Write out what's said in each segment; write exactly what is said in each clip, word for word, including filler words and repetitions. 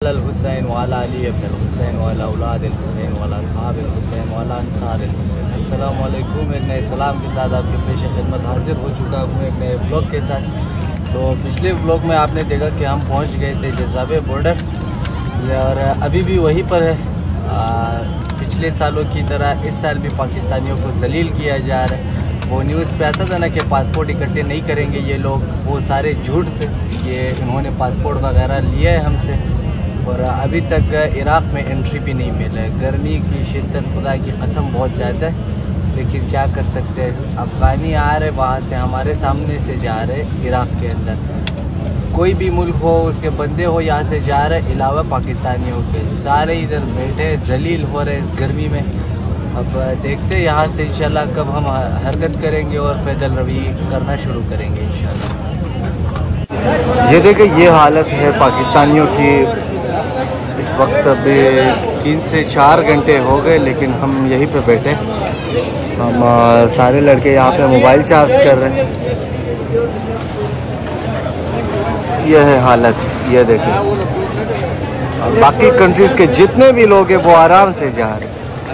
अल हुसैन वाला अली इब्न हुसैन वाला औलाद अल हुसैन वाला असहाब अल हुसैन वाला अंसार अल हुसैन। अस्सलामु अलैकुम। एक नए सलाम के साथ आपके पेश खिदमत हाजिर हो चुका हूँ एक नए ब्लॉग के साथ। तो पिछले ब्लॉग में आपने देखा कि हम पहुँच गए थे जज़ाबे बॉर्डर और अभी भी वहीं पर है। आ, पिछले सालों की तरह इस साल भी पाकिस्तानियों को जलील किया जा रहा है। वो न्यूज़ पे आता था ना कि पासपोर्ट इकट्ठे नहीं करेंगे ये लोग, वो सारे झूठ थे। ये इन्होंने पासपोर्ट वगैरह लिया है हमसे और अभी तक इराक़ में एंट्री भी नहीं मिला है। गर्मी की शिद्दत खुदा की कसम बहुत ज़्यादा है, लेकिन क्या कर सकते हैं। अफ़गानी आ रहे वहाँ से, हमारे सामने से जा रहे इराक़ के अंदर। कोई भी मुल्क हो उसके बंदे हो यहाँ से जा रहे, अलावा पाकिस्तानियों के सारे इधर बैठे जलील हो रहे इस गर्मी में। अब देखते हैं यहाँ से इंशाल्लाह कब हम हरकत करेंगे और पैदल रवी करना शुरू करेंगे इंशाल्लाह। ये देखें, ये हालत है पाकिस्तानियों की इस वक्त। अभी तीन से चार घंटे हो गए लेकिन हम यहीं पे बैठे। हम सारे लड़के यहाँ पे मोबाइल चार्ज कर रहे हैं। यह है हालत, ये देखें। बाकी कंट्रीज़ के जितने भी लोग हैं वो आराम से जा रहे हैं।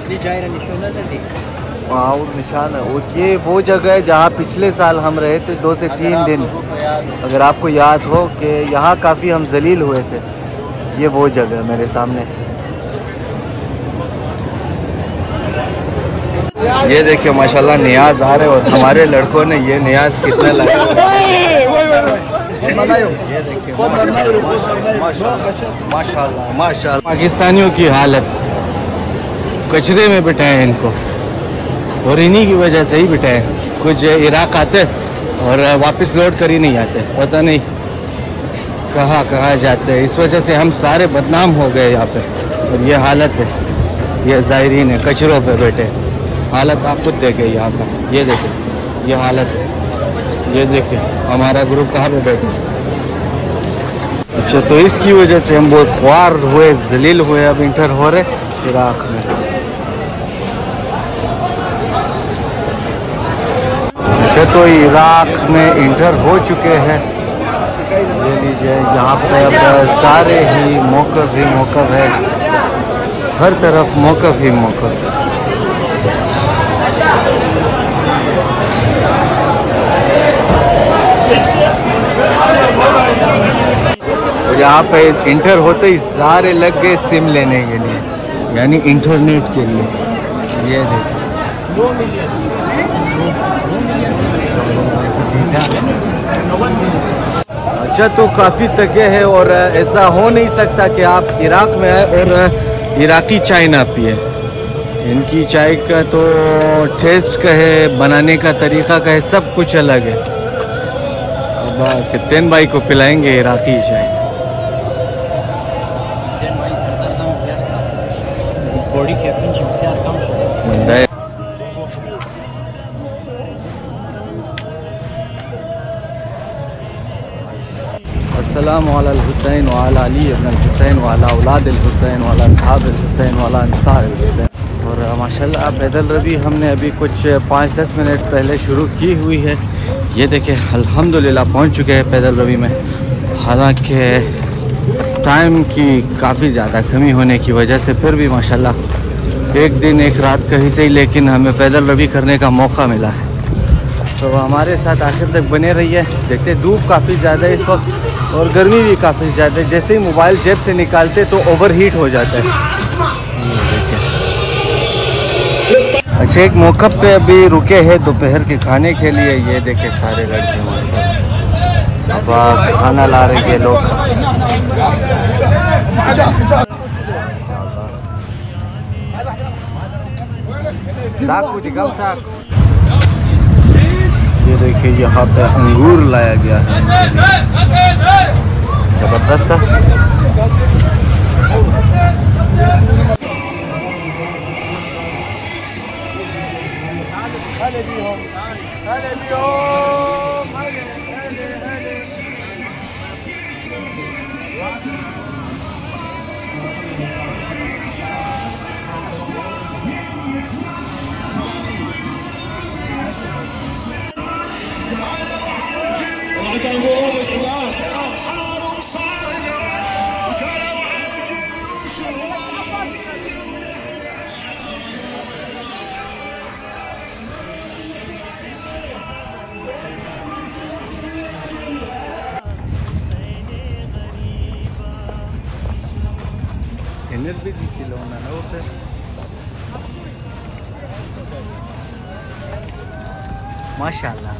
हाँ, वो निशान है। वो ये वो जगह है जहाँ पिछले साल हम रहे थे दो से तीन दिन। अगर आपको याद हो कि यहाँ काफ़ी हम जलील हुए थे, ये वो जगह है मेरे सामने। ये देखिए माशाल्लाह नियाज आ रहे और हमारे लड़कों ने ये नियाज कितना लगाया। ये देखिए माशाल्लाह माशाल्लाह। पाकिस्तानियों की हालत, कचरे में बिठाए इनको और इन्हीं की वजह से ही बिठाए। कुछ इराक़ आते और वापस लौट कर ही नहीं आते, पता नहीं कहाँ कहाँ जाते हैं। इस वजह से हम सारे बदनाम हो गए यहाँ पे। और ये हालत है, ये ज़ायरीन है कचरों पे बैठे। हालत आप खुद देखें यहाँ पर, ये देखें ये हालत है। ये देखिए हमारा ग्रुप कहाँ पे बैठे। अच्छा, तो इसकी वजह से हम बहुत ख्वार हुए, जलील हुए। अब इंटर हो रहे इराक़ में। अच्छा, तो इराक़ में इंटर हो चुके हैं। ये लीजिए, यहाँ पे अब सारे ही मौक़िफ़ ही मौक़िफ़ है, हर तरफ मौक़िफ़ ही मौक़िफ़। और यहाँ पे इंटर होते ही सारे लग गए सिम लेने के लिए, यानी इंटरनेट के लिए। ये देखिए अच्छा, तो काफ़ी थके हैं और ऐसा हो नहीं सकता कि आप इराक़ में आए और इराक़ी चाय ना पिए। इनकी चाय का तो टेस्ट का है, बनाने का तरीक़ा का है, सब कुछ अलग है। अब सिप्तेन भाई को पिलाएंगे इराक़ी चाय। अस्सलामु अलल हुसैन वाला अली इब्न हुसैन वाला औलाद अल हुसैन वाला असहाब अल हुसैन वाला अंसार अल हुसैन। और माशाल्लाह पैदल रवी हमने अभी कुछ पाँच दस मिनट पहले शुरू की हुई है। ये देखें अल्हम्दुलिल्लाह पहुंच चुके हैं पैदल रवी में। हालांकि टाइम की काफ़ी ज़्यादा कमी होने की वजह से फिर भी माशाल्लाह एक दिन एक रात कहीं से ही, लेकिन हमें पैदल रवी करने का मौका मिला है। तो हमारे साथ आखिर तक बने रहिए। देखते धूप काफ़ी ज़्यादा है इस वक्त और गर्मी भी काफ़ी ज़्यादा है। जैसे ही मोबाइल जेब से निकालते तो ओवर हीट हो जाता है। अच्छा, एक मौका पे अभी रुके हैं दोपहर के खाने के लिए। ये देखे सारे लड़के माशाल्लाह खाना ला रहे हैं लोग। ये देखिए यहाँ पे अंगूर लाया गया है, जबरदस्त है। I got Enerji di kilona na ote. Mashallah.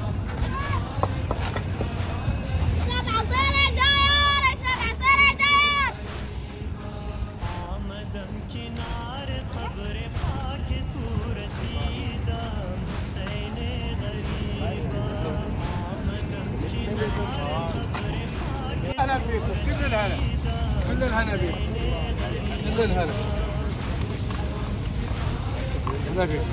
أهلا بكم كل الهلا كل الهنا بكم كل الهلا هلا بكم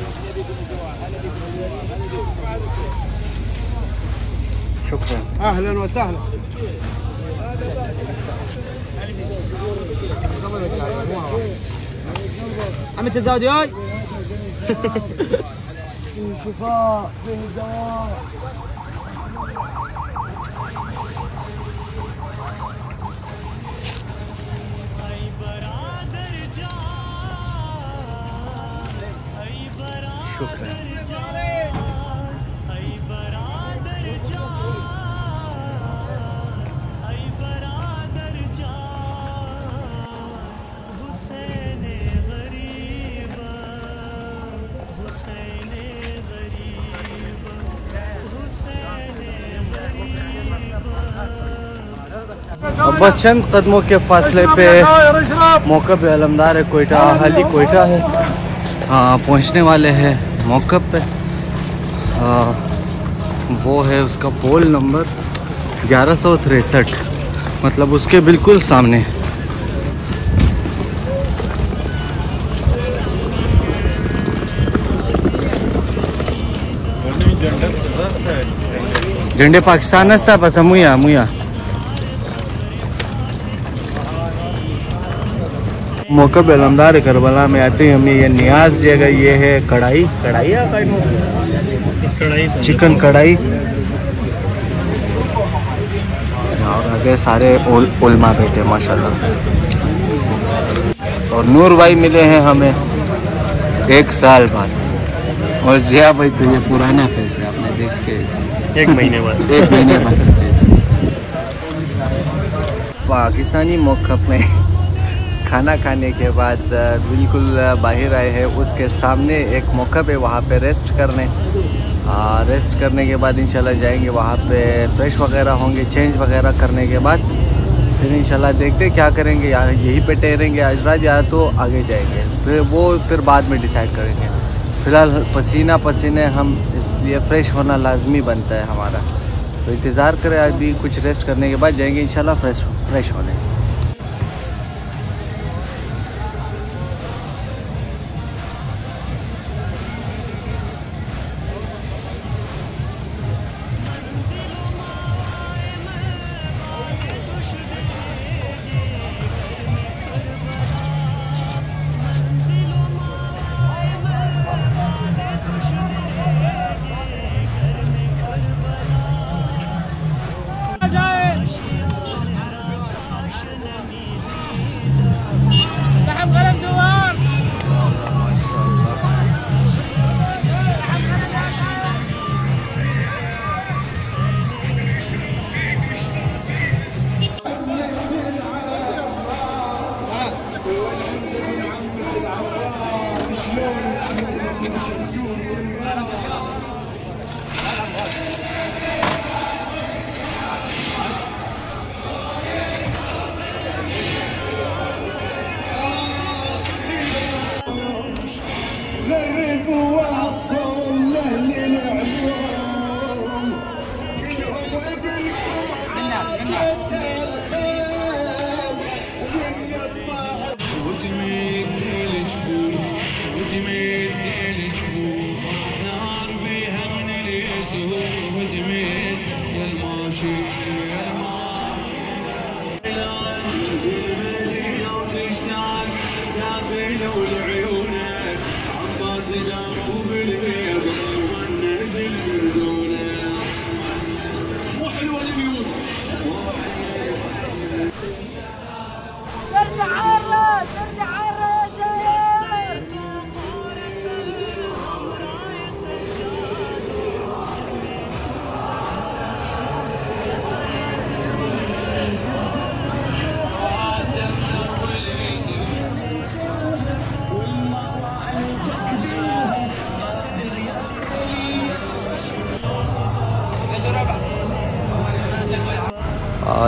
شكرا. أهلا وسهلا. عم تزود ياي شفاء في دواء. شكرا. बस चंद कदमों के फासले पे मौका पे अलमदार है कोयटा हाली कोयटा है। हाँ पहुँचने वाले हैं मौका पे। हाँ वो है उसका पोल नंबर ग्यारह सौ तिरसठ, मतलब उसके बिल्कुल सामने। झंडे पाकिस्तान था बस मुया मुया मौका पे अलमदार करबला में आते हैं हमें ये नियाज जगह। ये है कढ़ाई कढ़ाई कढ़ाई चिकन कढ़ाई और आगे सारे उल, उलमा बैठे माशाल्लाह। और नूर भाई मिले हैं हमें एक साल बाद। और जिया भाई तो ये पुराना फेस है आपने देख के एक महीने बाद एक महीने बाद पाकिस्तानी मौका में खाना खाने के बाद बिल्कुल बाहर आए हैं। उसके सामने एक मौका पे वहाँ पे रेस्ट करने आ, रेस्ट करने के बाद इंशाल्लाह जाएंगे वहाँ पे फ्रेश वगैरह होंगे। चेंज वगैरह करने के बाद फिर इंशाल्लाह देखते क्या करेंगे। या यहीं पे ठहरेंगे आज रात या तो आगे जाएंगे, फिर वो फिर बाद में डिसाइड करेंगे। फ़िलहाल पसीना पसीने हम, इसलिए फ़्रेश होना लाजमी बनता है हमारा। तो इंतज़ार करें, अभी कुछ रेस्ट करने के बाद जाएंगे इंशाल्लाह फ्रेश फ्रेश होने।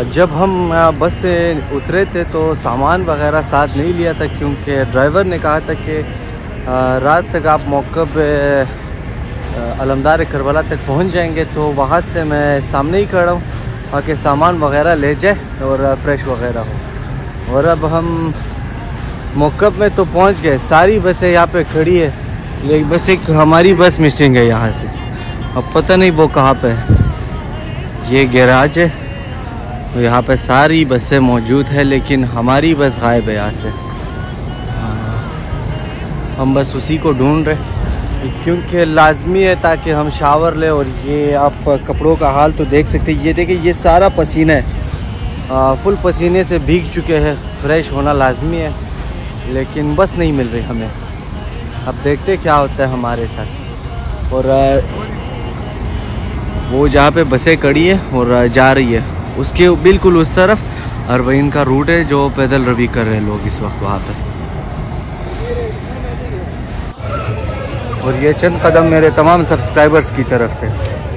जब हम बस से उतरे थे तो सामान वगैरह साथ नहीं लिया था, क्योंकि ड्राइवर ने कहा था कि रात तक आप मौके पे अलमदार करबला तक पहुंच जाएंगे, तो वहाँ से मैं सामने ही खड़ा हूँ ताकि सामान वगैरह ले जाए और फ्रेश वगैरह हो। और अब हम मौके में तो पहुंच गए, सारी बसें यहाँ पे खड़ी है, लेकिन बस एक हमारी बस मिसिंग है यहाँ से। अब पता नहीं वो कहाँ पे है। ये गैराज है, तो यहाँ पे सारी बसें मौजूद है, लेकिन हमारी बस गायब है यहाँ से। हम बस उसी को ढूंढ रहे, क्योंकि लाजमी है ताकि हम शावर लें। और ये आप कपड़ों का हाल तो देख सकते हैं, ये देखिए ये सारा पसीना है, आ, फुल पसीने से भीग चुके हैं। फ्रेश होना लाजमी है, लेकिन बस नहीं मिल रही हमें। अब देखते क्या होता है हमारे साथ। और वो जहाँ पे बसें खड़ी है और जा रही है, उसके बिल्कुल उस तरफ अरबईन का रूट है जो पैदल रवी कर रहे हैं लोग इस वक्त वहाँ पे। और ये चंद कदम मेरे तमाम सब्सक्राइबर्स की तरफ से।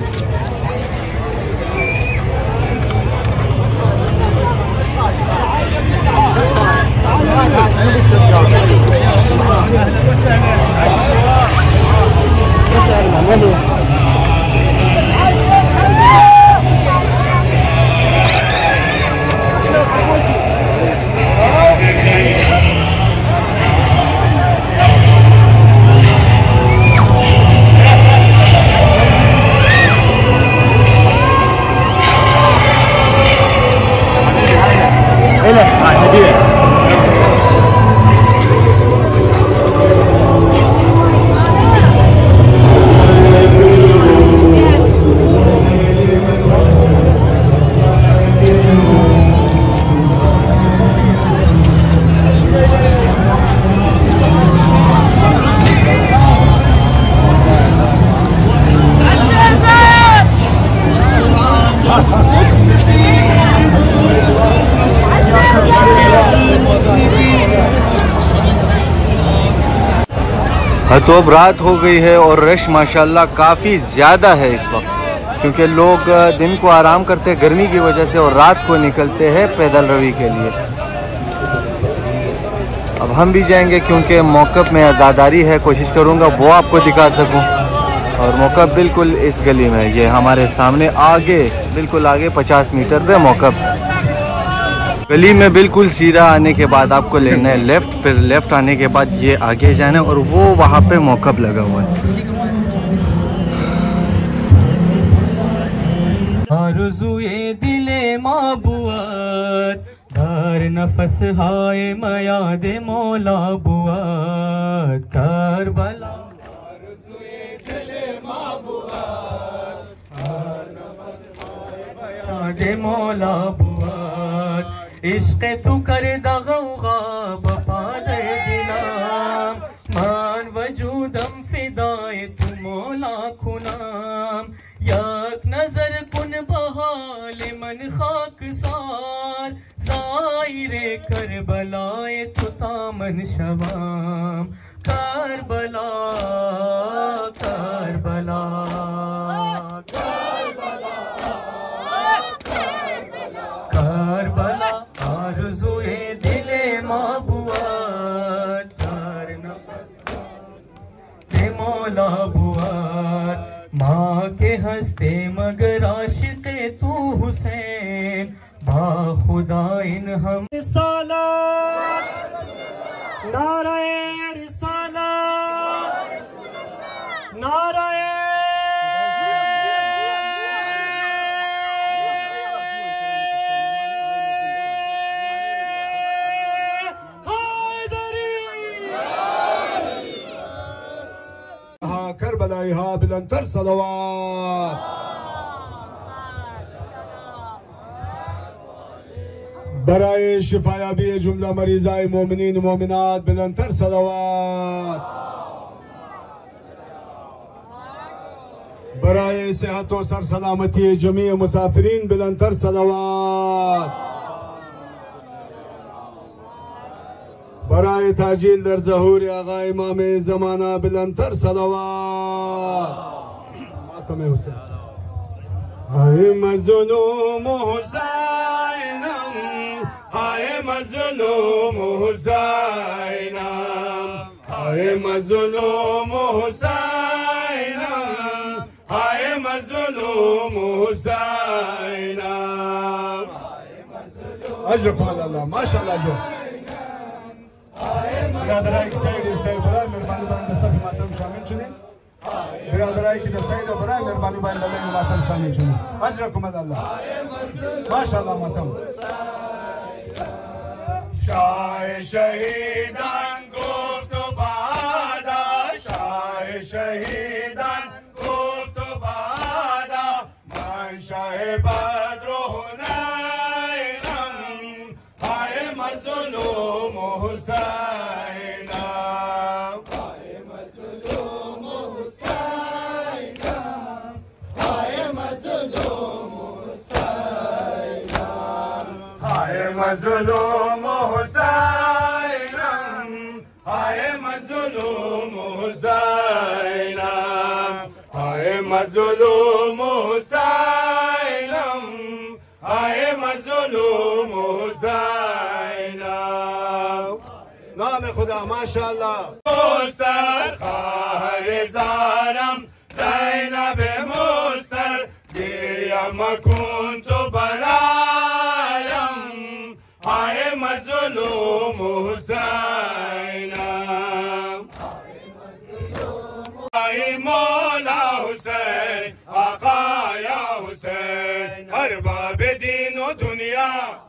तो अब रात हो गई है और रश माशाल्लाह काफ़ी ज़्यादा है इस वक्त, क्योंकि लोग दिन को आराम करते हैं गर्मी की वजह से और रात को निकलते हैं पैदल रवी के लिए। अब हम भी जाएंगे, क्योंकि मौक़िफ़ में आज़ादारी है, कोशिश करूँगा वो आपको दिखा सकूँ। और मौक़िफ़ बिल्कुल इस गली में, ये हमारे सामने आगे, बिल्कुल आगे पचास मीटर पे मौक़िफ़। गली में बिल्कुल सीधा आने के बाद आपको लेना है लेफ़्ट, फिर लेफ़्ट आने के बाद ये आगे जाना है और वो वहाँ पे मौक़िफ़ लगा हुआ है। आरज़ुए दिले माबुआत धार नफस हाय मयाद मौला बुआत करबला। आरज़ुए दिले माबुआत धार नफस हाय मयाद मौला बुआत। इश्क़ तू कर दगौगा बपा दे दिलाम मान वजूदम फिदाए तू मौला खुनाम। याक नजर कुन बहाल मन खाक सार ज़ाहिरे करबलाए तू तामन शवाम। करबला करबला करबला आरज़ुए दिले माबुआत धार नफस दे मौला बुआत। माँ के हंसते मगर आशिक़े तू हुसैन बाखुदा इन हम। रिसालत नाराए रिसालत नाराए करबलाइहा बिलंतर सलवात। बराए शिफायाबी जुमला मरीज़ाए मोमिनीन मोमिनात बिलंतर सलवात। बराए सेहत व सर सलामती जमी मुसाफिरीन बिलंतर सलवात। बराए ताजील दर ज़हूर आगा इमाम ज़माना बिलंतर सलवात। मातम हुसैन हाय मज़लूम हुसैन हाय मजलूम हुसैना, हाय मजलूम हुसैना, हाय मजलूम हुसैना। अजरकुम अल्लाह माशाअल्लाह। जो बिरादराई की साइड इस साइड बराए मेहरबानी बांध सभी मातम शामिल चुने। बिरादराई की साइड बराए मेहरबानी बांध लगे मातम शामिल चुने। अजरकुम अल्लाह माशाअल्लाह मातम। शाह शहीदान गुफ्त बादा, शाह शहीदान गुफ्त बादा, मान शाह बद्र हुनैनम, हाय मज़लूम हुसैना, हाय मज़लूम हुसैना, हाय मज़लूम हुसैना, हाय मज़लूम हुसैना, हाय मज़लूम हुसैना, हाय मज़लूम हुसैना, हाय मज़लूम हुसैना। नाम खुदा माशाअल्लाह। मुस्तर खार ज़ारम ज़ैनब मुस्तर दियम कुन्तु बरायम, हाय मज़लूम हुसैना, हाय मौला हुसैन आका या हुसैन, अरबाब दीनो दुनिया,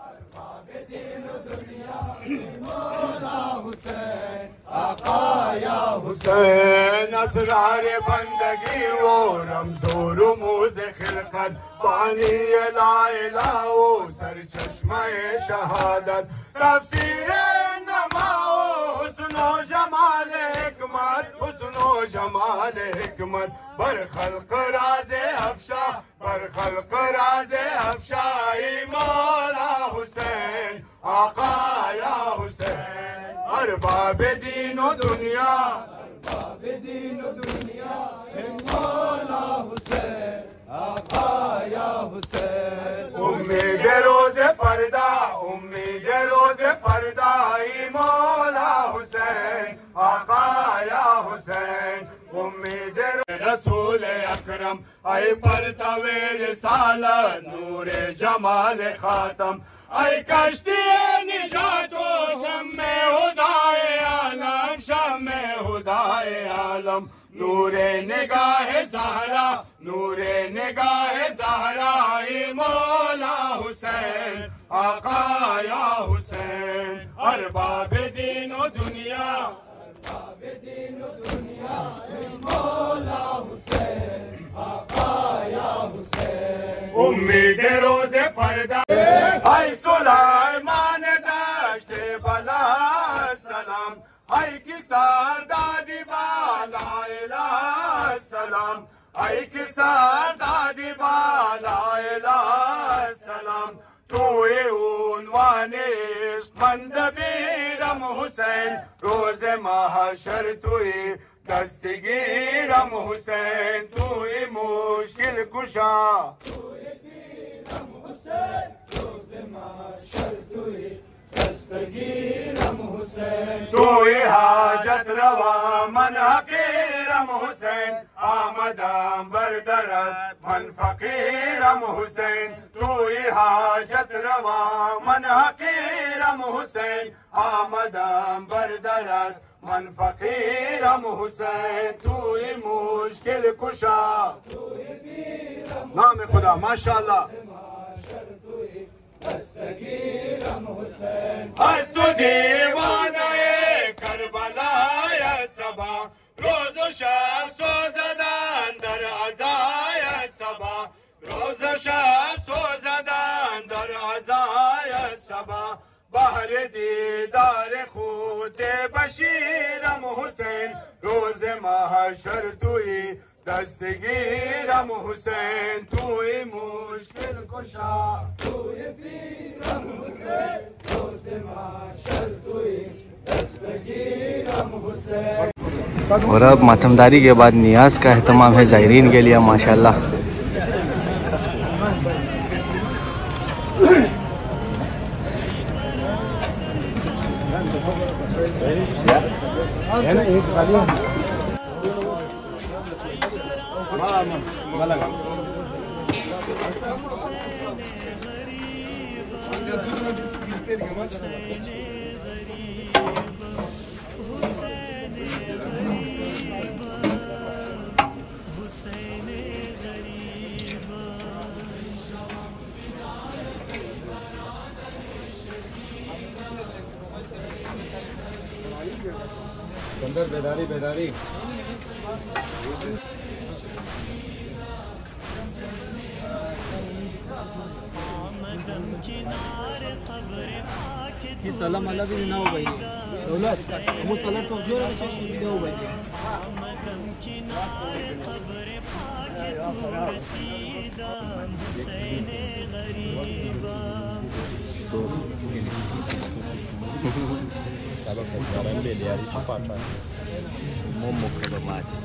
हुसैन असरार बंदगी वो रमज़ो रुमूज़ खिलकत, बानी ला इलाहा वो सर चश्मे शहादत, तफसीर नमाओ हुस्नो जमाल हिकमत, हुस्नो जमाल हिकमत, बर खल्क राज़े अफ़शा, बर खल्क राज़े अफ़शा, मौला हुसैन आका या हुसैन, अरबाब दीनो दुनिया, अरबाब दीनो दुनिया, मौला हुसैन आका या हुसैन, उम्मीद रोज़े फरदा, उम्मीद रोज़े फरदा, मौला हुसैन आका या हुसैन, उम्मीद रसूल अकरम, ऐ परतवे रिसालत नूरे जमाल खातम, ऐ कश्ती निजातो शम्मे हुदाए आलम, शम्मे हुदाए आलम, नूरे निगाहे ज़हरा, नूरे निगाहे ज़हरा, मौला हुसैन आका या हुसैन, अरबाब दीनो दुनिया, अरबाब दीनो दुनिया, मौला हुसैन आका या हुसैन, उम्मीद रोज़े फरदा, हाय सुलाइमान दश्ते बला सलाम, हाय किसार दादी बाला इला सलाम, हाय किसार दादी बाला इला सलाम, तू उन्वाने मंदबीरम हुसैन, रोज़े महशर तुई दस्तगीरम हुसैन, तू मुश्किल कुशा, तू हाजत रवा मन हकीरम हुसैन, आमदाम बरदरत मन फकीरम हुसैन, तू हाजत रवा मन हकीरम हुसैन, आमदाम बरदरत मन फकीरम हुसैन, तू मुश्किल कुशा। नाम खुदा माशाअल्लाह। हस्तु दीवाना करबला या सबा, रोज़ शब सोज़दान दर अज़ाय सबा, रोज़ शब सोज़दान दर अज़ाय सबा, बहर दीदार खुद बशीरम हुसैन, रोज़ महशर तुई दस्तगीरम हुसैन, तुई मुश्किल कुशा, तुई पीरम हुसैन, रोज़े महशर तुई दस्तगीरम हुसैन। और अब मातमदारी के बाद नियाज का एहतमाम है ज़ायरीन के लिए माशाल्लाह। अंदर बेदारी बेदारी ये सलाम अल्लाह भी ना हो भाई दौलत वो सलाम तो जो है वीडियो हो भाई Sabab sekarang beli hari cepat kan. Momok ka mati.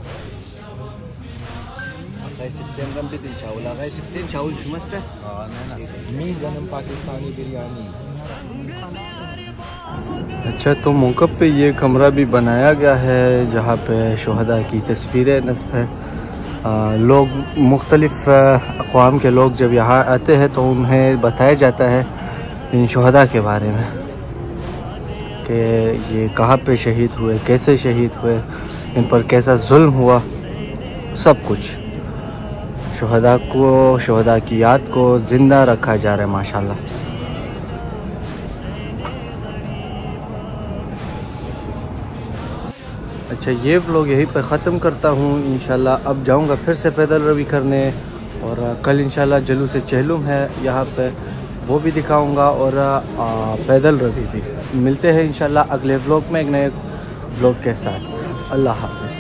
Akay sittin kan bidin chawul. Akay sittin chawul shumasta. हाँ ना मीज़ान पाकिस्तानी बिरयानी. अच्छा तो मौक़ पे ये कमरा भी बनाया गया है जहाँ पे शुहदा की तस्वीरें नस्ब है। आ, लोग मुख्तलिफ़ अक़वाम के लोग जब यहाँ आते हैं तो उन्हें बताया जाता है इन शुहदा के बारे में कि ये कहाँ पे शहीद हुए, कैसे शहीद हुए, इन पर कैसा जुल्म हुआ, सब कुछ शुहदा को शुहदा की याद को ज़िंदा रखा जा रहा है माशाल्लाह। अच्छा ये व्लॉग यहीं पर ख़त्म करता हूँ इंशाल्लाह। अब जाऊँगा फिर से पैदल रवी करने और कल इंशाल्लाह जलूस चहलुम है यहाँ पे, वो भी दिखाऊंगा और आ, पैदल रवी भी। मिलते हैं इंशाल्लाह अगले व्लॉग में एक नए व्लॉग के साथ। अल्लाह हाफ़िज़।